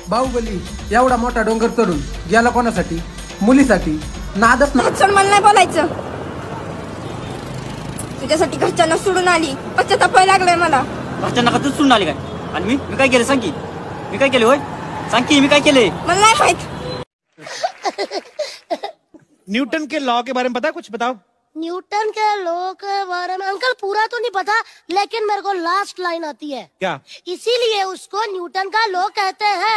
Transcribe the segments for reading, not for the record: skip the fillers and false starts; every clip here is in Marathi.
बाहुबली एवढा मोठा डोंगर चढून गेला कोणासाठी? मुलीसाठी. नादच ना. मला नाही बोलायचं. तुझ्यासाठी घरच्यांना सोडून आली. पश्चाताप लागलाय मला. घरच्यांना का तू सोडून आली काय? आणि मी काय केलं सांग की? मी काय केलं होय? सांग की मी काय केले? मला नाही माहित. न्यूटन के लॉ के बारे में पता है? कुछ बताओ। न्यूटन के लॉ के बारे में अंकल पूरा तो नहीं पता, लेकिन मेरे को लास्ट लाइन आती है। क्या? इसीलिए उसको न्यूटन का लॉ कहते हैं।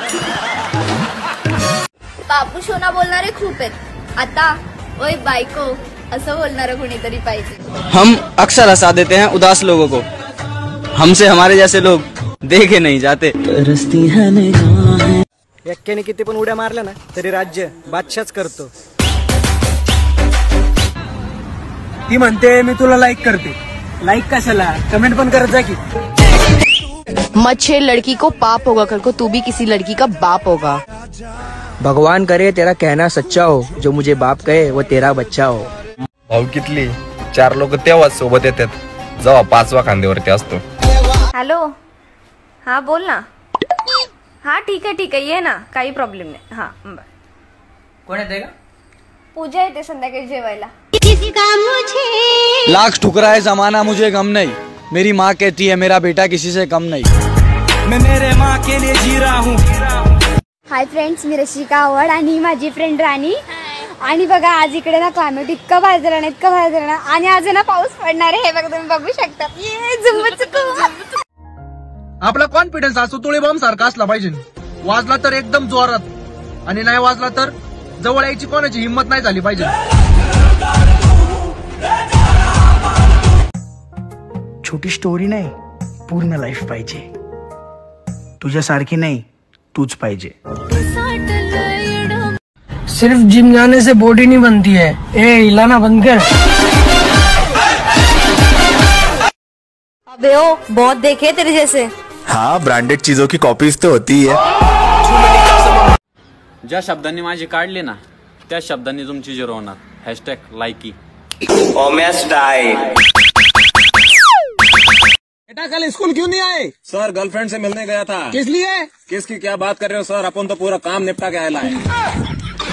बापू शोना बोलणारे खूप आहेत. आता ओय बायको असं बोलणारं कोणीतरी पाहिजे. हम अक्सर हंसा देते हैं उदास लोगों को. हमसे हमारे जैसे लोग देखे नहीं जाते. एक्क्याने किती पण उड्या मारल्या ना तरी राज्य बादशाहच करतो. ती म्हणते मी तुला लाईक करते. लाईक कशाला? कमेंट पण करत जा की. मत छेड़ लड़की को पाप होगा, कल को तू भी किसी लड़की का बाप होगा. भगवान करे तेरा कहना सच्चा हो, जो मुझे बाप कहे वो तेरा बच्चा हो. भाऊ कितली 4 लोक तेव्हाच सोबत येतात जेव्हा 5व्या खांद्यावरती असतो. हॅलो, हा बोल ना. हा ठीक आहे ये ना, काही प्रॉब्लेम नाही. हा बर. कोण येते का? पूजा येते संध्याकाळी जेवायला. लाख ठुकराए जमाना मुझे गम नहीं, मेरी माँ कहती है मेरा बेटा किसी से कम नहीं. मैं मेरे माँ के लिए जी रहा हूँ. हाय फ्रेंड्स, मी रशिका आवड आणि माझी फ्रेंड राणी. आणि बघा आज इकडे ना क्लायमेट इतकं भाजलं ना आणि आज ना पाऊस पडणार आहे. हे बघा तुम्ही बघू शकता. ये झुम्मच. आपला कॉन्फिडन्स असतो तुळे बॉम्ब सारखा असला पाहिजे. वाजला तर एकदम जोरात आणि नाही वाजला तर जवळ यायची कोणाची हिंमत नाही झाली पाहिजे. छोटी स्टोरी नाही, पूर्ण लाईफ पाहिजे. तुझ्यासारखी नाही, तूच पाहिजे. सिर्फ जिम जाने से बॉडी नहीं बनती है. ए हिलाना बंद कर. अबे ओ बहुत देखे तेरे जैसे. हाँ, ब्रांडेड चीजों की कॉपीज तो होती है. ज्या शब्दांनी माझी काढली ना त्या शब्दांनी तुमची झिरो होणार. हॅशटॅग लायकी. बेटा कल स्कूल क्यों नहीं आए? सर गर्लफ्रेंड से मिलने गया था. किस लिए? किसकी क्या बात कर रहे हो सर? अपन तो पूरा काम निपटा के आया है.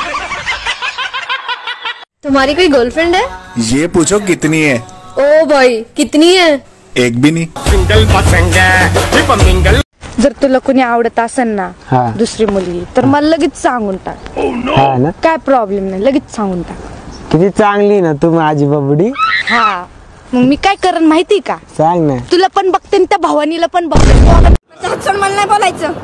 तुम्हारी कोई गर्लफ्रेंड है? ये पूछो कितनी है. ओ भाई कितनी है? एक भी नहीं. सिंगल पसंग. जर तुला कोणी आवडत असेल ना दुसरी मुलगी तर मला लगेच सांगून टाक. काय प्रॉब्लेम नाही, लगेच सांगून टाक. किती चांगली ना तू माझी बबडी. हा मग मी काय करेन माहिती का? सांग ना. तुला पण बघते आणि त्या भवानीला पण बघते. मला नाही बोलायचं.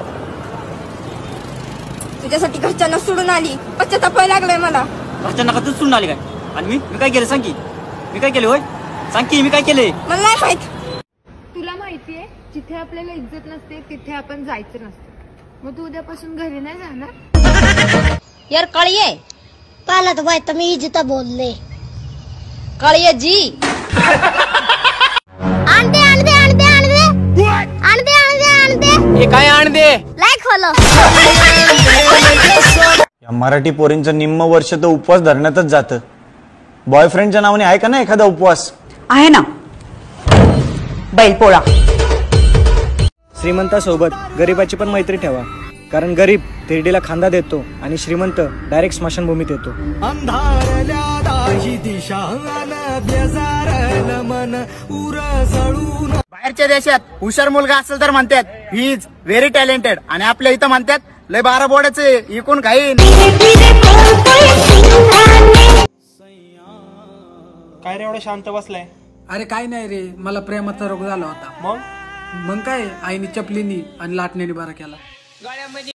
तुझ्यासाठी घरच्यांना सोडून आली. पश्चाताप लागलाय मला. घरच्यांना का तू सोडून आली काय? आणि मी काय केलं सांग की? मी काय केलं होय? सांग की मी काय केले? मला नाही माहित. तुला माहितीये जिथे आपल्याला इज्जत नसते तिथे आपण जायचं नसतं. मग तू उद्यापासून घरी नाही जाणार? यार कड़िए पहले तो भाई तमीज तो बोल ले. कळिये जी. आंदे आंदे आंदे आंदे आंदे आंदे आंदे. हे काय आण दे. Like follow. या मराठी पोरींचं निम्म वर्ष तर उपवास धरण्यातच जातं. बॉयफ्रेंडच्या नावाने आहे का ना एखादा उपवास? आहे ना, बैलपोळा. श्रीमंतासोबत गरीबाची पण मैत्री ठेवा, कारण गरीब तिरडीला खांदा देतो आणि श्रीमंत डायरेक्ट स्मशानभूमीत येतो. बाहेरच्या देशात हुशार मुलगा असेल तर म्हणतात ही इज व्हेरी टॅलेंटेड, आणि आपल्या इथं म्हणतात लय 12 बोर्डाचे इकून खाईन. काय रे एवढं शांत बसलाय? अरे काय नाही रे, मला प्रेमाचा रोग झाला होता. मग काय आईने चपलीनी आणि लाटण्याने बरा केला.